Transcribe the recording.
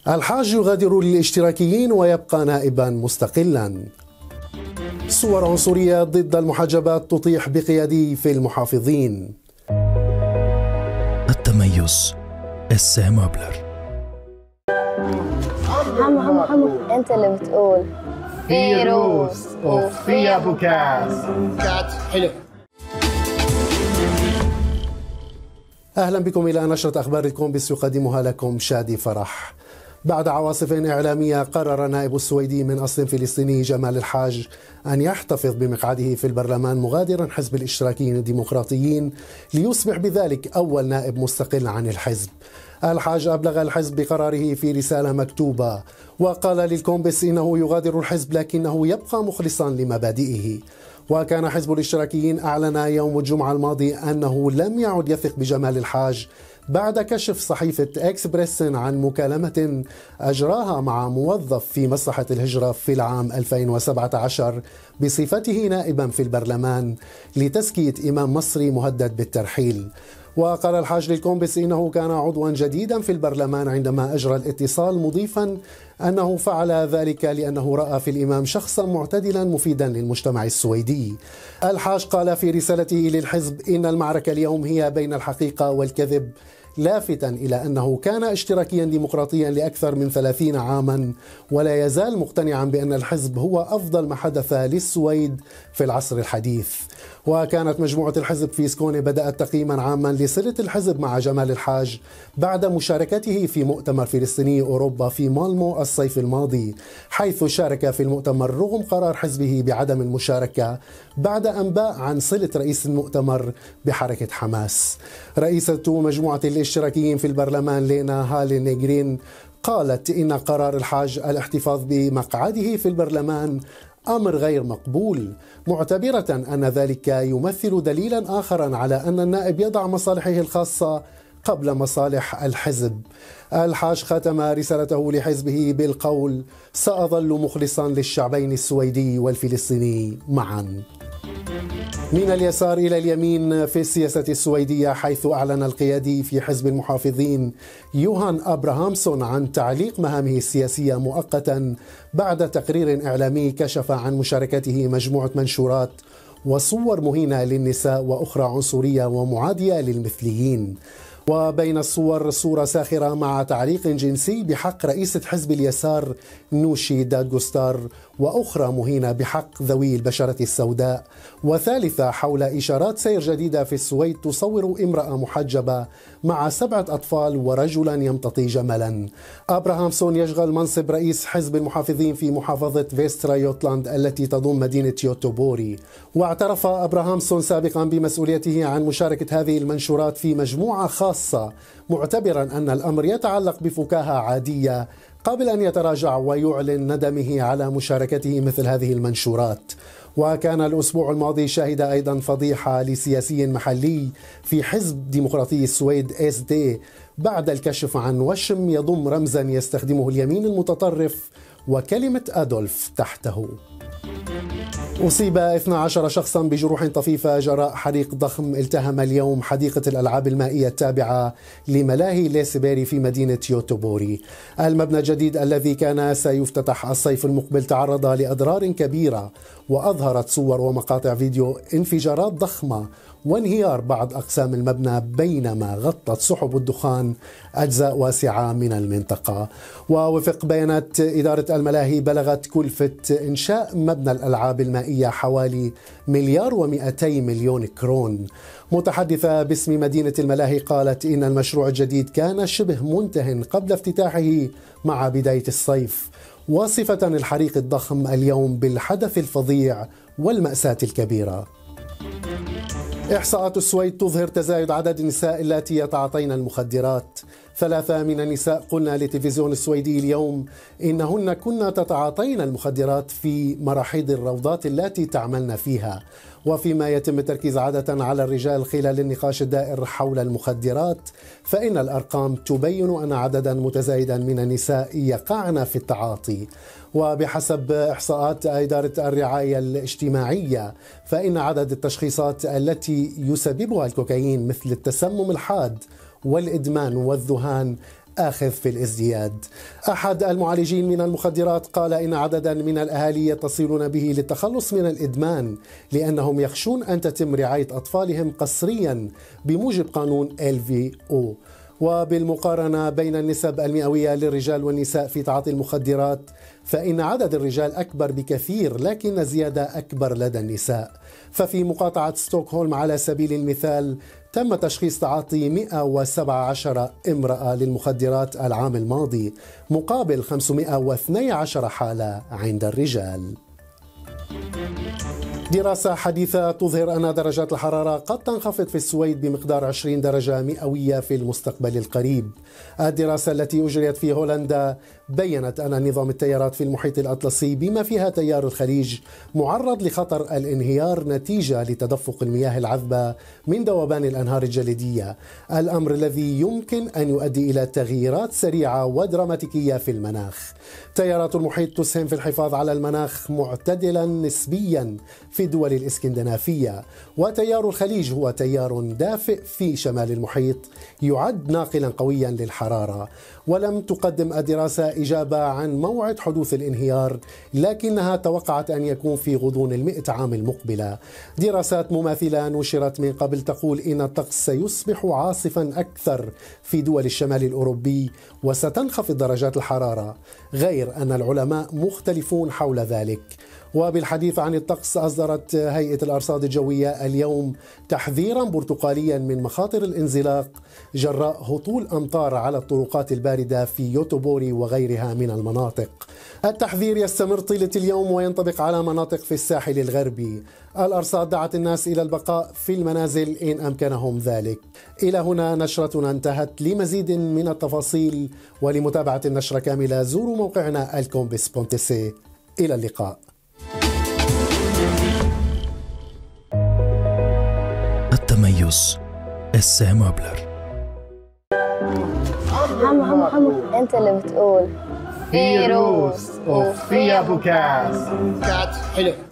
الحاج يغادر الاشتراكيين ويبقى نائبا مستقلا. صور عنصرية ضد المحجبات تطيح بقيادي في المحافظين. التميز إسام مبلر. حمو انت اللي بتقول فيروز وفي ابو كاس حلو. أهلا بكم إلى نشرة أخبار الكومبس يقدمها لكم شادي فرح. بعد عواصف إعلامية قرر نائب السويدي من أصل فلسطيني جمال الحاج أن يحتفظ بمقعده في البرلمان مغادرا حزب الاشتراكيين الديمقراطيين ليصبح بذلك أول نائب مستقل عن الحزب. الحاج أبلغ الحزب بقراره في رسالة مكتوبة وقال للكومبس إنه يغادر الحزب لكنه يبقى مخلصا لمبادئه. وكان حزب الاشتراكيين أعلن يوم الجمعة الماضي أنه لم يعد يثق بجمال الحاج بعد كشف صحيفة إكسبريسن عن مكالمة أجراها مع موظف في مصلحة الهجرة في العام 2017 بصفته نائبا في البرلمان لتزكية إمام مصري مهدد بالترحيل. وقال الحاج للكومبس إنه كان عضوا جديدا في البرلمان عندما أجرى الاتصال، مضيفا أنه فعل ذلك لأنه رأى في الإمام شخصا معتدلا مفيدا للمجتمع السويدي. الحاج قال في رسالته للحزب إن المعركة اليوم هي بين الحقيقة والكذب، لافتا إلى أنه كان اشتراكيا ديمقراطيا لأكثر من 30 عاما ولا يزال مقتنعا بأن الحزب هو أفضل ما حدث للسويد في العصر الحديث. وكانت مجموعة الحزب في سكوني بدأت تقييما عاما لصلة الحزب مع جمال الحاج بعد مشاركته في مؤتمر فلسطيني أوروبا في مالمو الصيف الماضي، حيث شارك في المؤتمر رغم قرار حزبه بعدم المشاركة بعد أنباء عن صلة رئيس المؤتمر بحركة حماس. رئيسة مجموعة الاشتراكيين في البرلمان لينا هالينيغرين قالت إن قرار الحاج الاحتفاظ بمقعده في البرلمان أمر غير مقبول، معتبرة أن ذلك يمثل دليلا آخرا على أن النائب يضع مصالحه الخاصة قبل مصالح الحزب. الحاج ختم رسالته لحزبه بالقول: سأظل مخلصا للشعبين السويدي والفلسطيني معا. من اليسار إلى اليمين في السياسة السويدية، حيث أعلن القيادي في حزب المحافظين يوهان أبراهامسون عن تعليق مهامه السياسية مؤقتا بعد تقرير إعلامي كشف عن مشاركته مجموعة منشورات وصور مهينة للنساء وأخرى عنصرية ومعادية للمثليين. وبين الصور صورة ساخرة مع تعليق جنسي بحق رئيسة حزب اليسار نوشي دادغوستار، وأخرى مهينة بحق ذوي البشرة السوداء، وثالثة حول إشارات سير جديدة في السويد تصور امرأة محجبة مع 7 أطفال ورجلا يمتطي جملا. أبراهامسون يشغل منصب رئيس حزب المحافظين في محافظة فيسترا يوتلاند التي تضم مدينة يوتوبوري. واعترف أبراهامسون سابقا بمسؤوليته عن مشاركة هذه المنشورات في مجموعة خاصة، معتبرا أن الأمر يتعلق بفكاهة عادية، قبل أن يتراجع ويعلن ندمه على مشاركته مثل هذه المنشورات. وكان الأسبوع الماضي شهد أيضا فضيحة لسياسي محلي في حزب ديمقراطي السويد SD بعد الكشف عن وشم يضم رمزا يستخدمه اليمين المتطرف وكلمة أدولف تحته. أصيب 12 شخصا بجروح طفيفة جراء حريق ضخم التهم اليوم حديقة الألعاب المائية التابعة لملاهي ليسبيري في مدينة يوتوبوري. المبنى الجديد الذي كان سيفتتح الصيف المقبل تعرض لأضرار كبيرة، وأظهرت صور ومقاطع فيديو انفجارات ضخمة وانهيار بعض أقسام المبنى، بينما غطت سحب الدخان أجزاء واسعة من المنطقة. ووفق بيانات إدارة الملاهي بلغت كلفة إنشاء مبنى الألعاب المائية حوالي 1,200,000,000 كرون. متحدثة باسم مدينة الملاهي قالت إن المشروع الجديد كان شبه منتهٍ قبل افتتاحه مع بداية الصيف، واصفة الحريق الضخم اليوم بالحدث الفظيع والمأساة الكبيرة. إحصاءات السويد تظهر تزايد عدد النساء اللاتي يتعاطين المخدرات. 3 من النساء قلنا لتلفزيون السويدي اليوم إنهن كن تتعاطين المخدرات في مراحيض الروضات التي تعملن فيها. وفيما يتم التركيز عادة على الرجال خلال النقاش الدائر حول المخدرات، فإن الأرقام تبين أن عددا متزايدا من النساء يقعن في التعاطي. وبحسب إحصاءات إدارة الرعاية الاجتماعية، فإن عدد التشخيصات التي يسببها الكوكايين مثل التسمم الحاد والإدمان والذهان آخذ في الازدياد. أحد المعالجين من المخدرات قال إن عددا من الأهالي يتصلون به للتخلص من الإدمان لأنهم يخشون أن تتم رعاية أطفالهم قسريا بموجب قانون LVO. وبالمقارنة بين النسب المئوية للرجال والنساء في تعاطي المخدرات فإن عدد الرجال أكبر بكثير لكن الزيادة أكبر لدى النساء. ففي مقاطعة ستوكهولم على سبيل المثال تم تشخيص تعاطي 117 امرأة للمخدرات العام الماضي مقابل 512 حالة عند الرجال. دراسة حديثة تظهر أن درجات الحرارة قد تنخفض في السويد بمقدار 20 درجة مئوية في المستقبل القريب. الدراسة التي أجريت في هولندا بيّنت أن نظام التيارات في المحيط الأطلسي بما فيها تيار الخليج معرض لخطر الانهيار نتيجة لتدفق المياه العذبة من ذوبان الأنهار الجليدية، الأمر الذي يمكن أن يؤدي إلى تغييرات سريعة ودراماتيكية في المناخ. تيارات المحيط تسهم في الحفاظ على المناخ معتدلا نسبيا في الدول الإسكندنافية، وتيار الخليج هو تيار دافئ في شمال المحيط يعد ناقلا قويا للحرارة. ولم تقدم الدراسة إجابة عن موعد حدوث الانهيار لكنها توقعت أن يكون في غضون 100 عام المقبلة. دراسات مماثلة نشرت من قبل تقول إن الطقس سيصبح عاصفا أكثر في دول الشمال الأوروبي وستنخفض درجات الحرارة، غير أن العلماء مختلفون حول ذلك. وبالحديث عن الطقس أصدرت هيئة الأرصاد الجوية اليوم تحذيرا برتقاليا من مخاطر الانزلاق جراء هطول أمطار على الطرقات الباردة في يوتوبوري وغيرها من المناطق. التحذير يستمر طيلة اليوم وينطبق على مناطق في الساحل الغربي. الأرصاد دعت الناس إلى البقاء في المنازل إن أمكنهم ذلك. إلى هنا نشرتنا انتهت. لمزيد من التفاصيل ولمتابعة النشرة كاملة زوروا موقعنا الكومبس.سي. إلى اللقاء. التميز السامبلر. محمد انت اللي بتقول فيروس وفيا بوكاس. كات حلو.